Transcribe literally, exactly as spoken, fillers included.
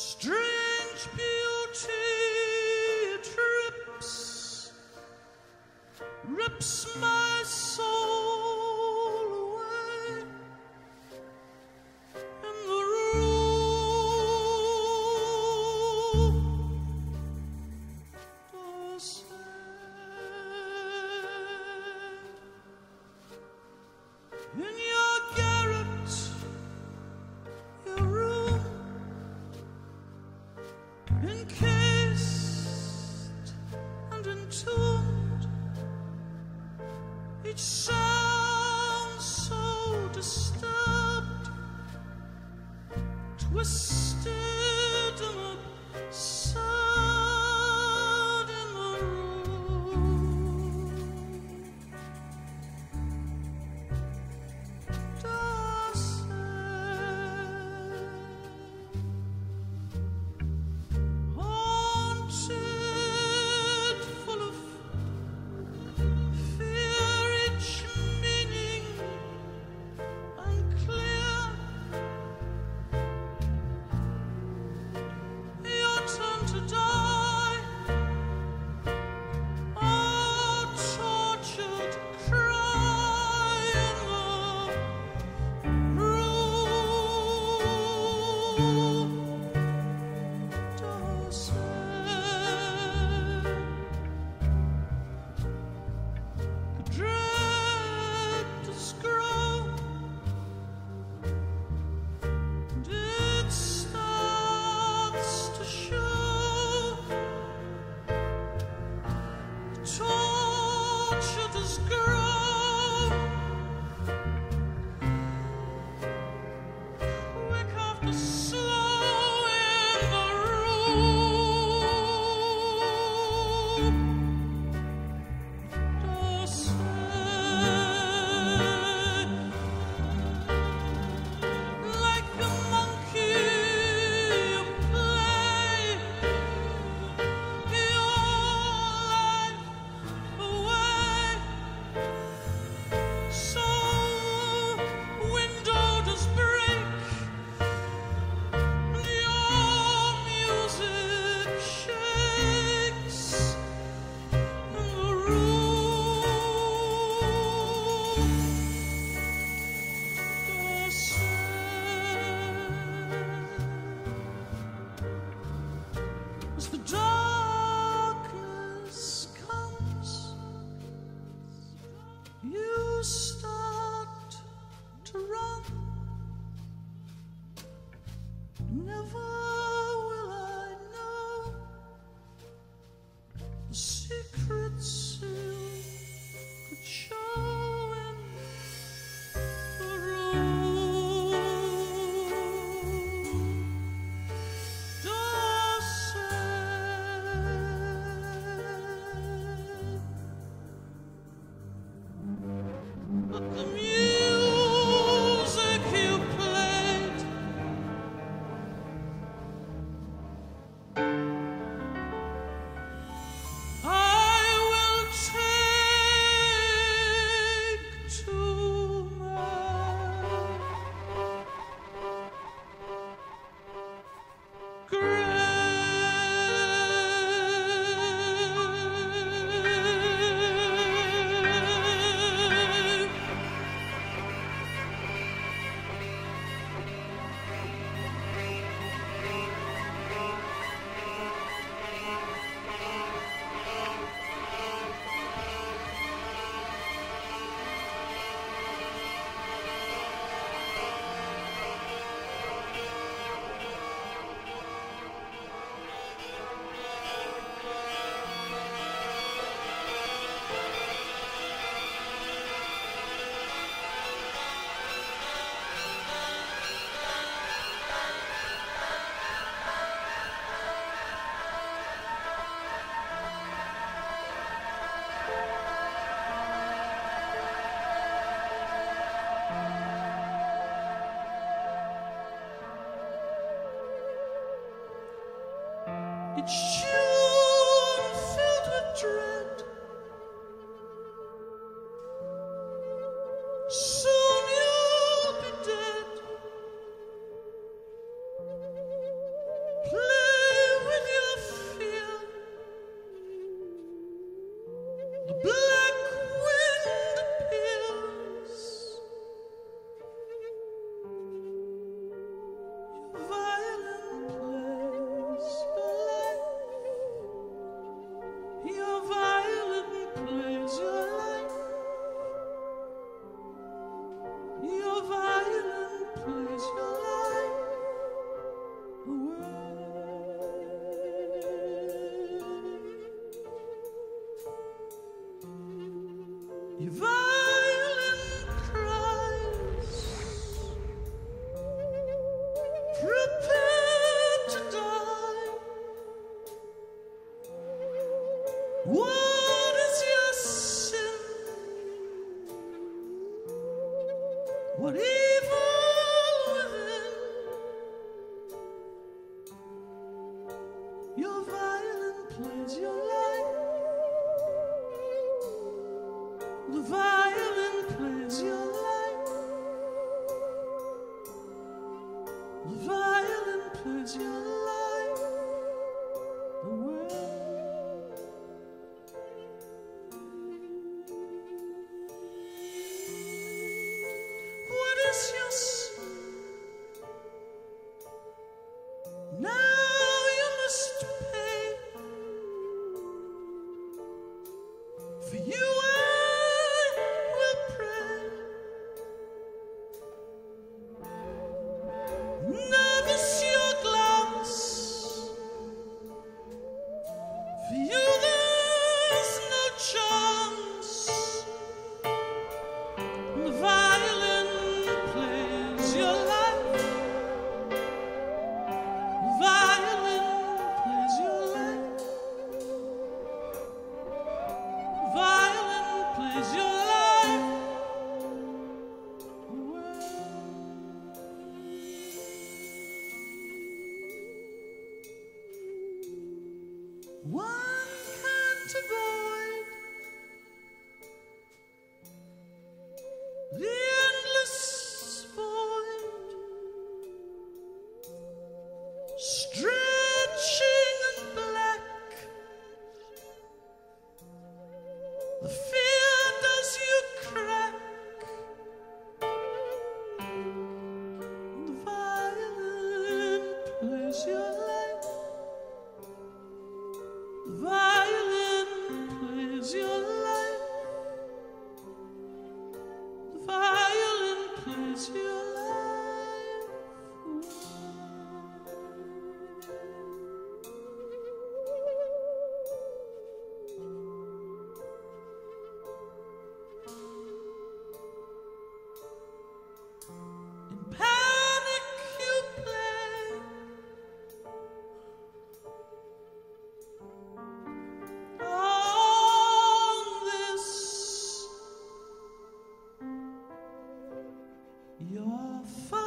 Strange beauty trips, rips my soul away in the room. Does in your garret, your room, encased and entombed, each sound so disturbed, twisted and absurd in the room. Does haunted, full of fear, each meaning unclear. Your turn to die, oh tortured cry in the room. Does the dread does grow, and it starts to show. The torture does grow, quick after slow in the room. Does like a monkey you play your life away, so window does break and your music shakes in the room. Does as the darkness comes, you start to run. Never will I know the secrets you could show in the room. Does but the music you played I will take to my grave. It's June filled with dread. Soon you'll be dead. prepared to die. What is your sin? What evil within? Your violin plays your life. The violin plays your life. The violin plays your life away. What is your sin? Now you must pay. For you I will pray. Nervous your glance. For you there's no chance. The violin plays your life. The violin plays your life. The violin plays your life away. One can't avoid the endless void, stretching and black. The fear does you crack. The violin plays your life. The violin plays your life. The violin plays your life in panic you play. On this your